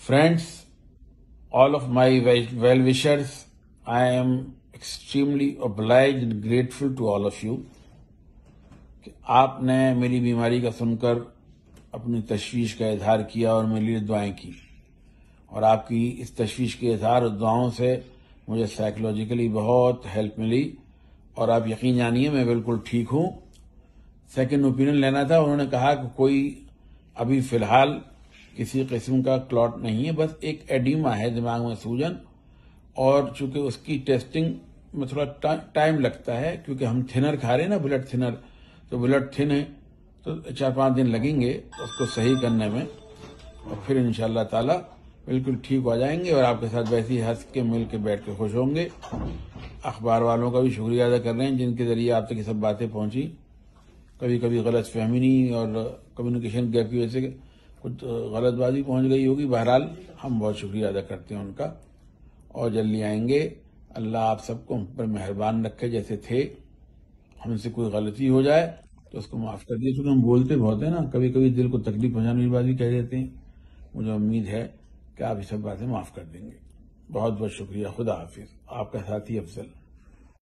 Friends, all of my well-wishers, I am extremely obliged and grateful to all of you کہ آپ نے میری بیماری کا سن کر اپنی تشویش کا اظہار کیا اور میرے لیے دعائیں کی، اور آپ کی اس تشویش کے اظہار اور دعاؤں سے مجھے سائیکولوجیکلی بہت ہیلپ ملی، اور آپ یقین جانیے میں بالکل ٹھیک ہوں۔ سیکنڈ اوپینین لینا تھا، انہوں نے کہا کہ کوئی ابھی فی الحال کسی قسم کا کلاٹ نہیں ہے، بس ایک ایڈیما ہے، دماغ میں سوجن، اور چونکہ اس کی ٹیسٹنگ میں تھوڑا ٹائم لگتا ہے کیونکہ ہم تھنر کھا رہے ہیں نا، بلڈ تھنر، تو بلڈ تھن ہے تو 4-5 دن لگیں گے اس کو صحیح کرنے میں، اور پھر انشاءاللہ تعالی بالکل ٹھیک ہو جائیں گے، اور آپ کے ساتھ ویسے ہی ہنس کے مل کے بیٹھ کے خوش ہوں گے۔ اخبار والوں کا بھی شکریہ ادا کر رہے ہیں جن کے ذریعے آپ تک یہ سب باتیں پہنچی۔ کبھی کبھی غلط فہمی نہیں اور کمیونیکیشن گیپ کی وجہ سے کچھ غلط بازی پہنچ گئی ہوگی، بہرحال ہم بہت شکریہ ادا کرتے ہیں ان کا، اور جلدی آئیں گے۔ اللہ آپ سب کو ہم پر مہربان رکھے، جیسے تھے ہم سے کوئی غلطی ہو جائے تو اس کو معاف کر دیے، چونکہ ہم بولتے بہت ہیں نا، کبھی کبھی دل کو تکلیف پہنچانے والی بات بھی کہہ دیتے ہیں۔ مجھے امید ہے کہ آپ یہ سب باتیں معاف کر دیں گے۔ بہت بہت شکریہ۔ خدا حافظ۔ آپ کا ساتھی افضل۔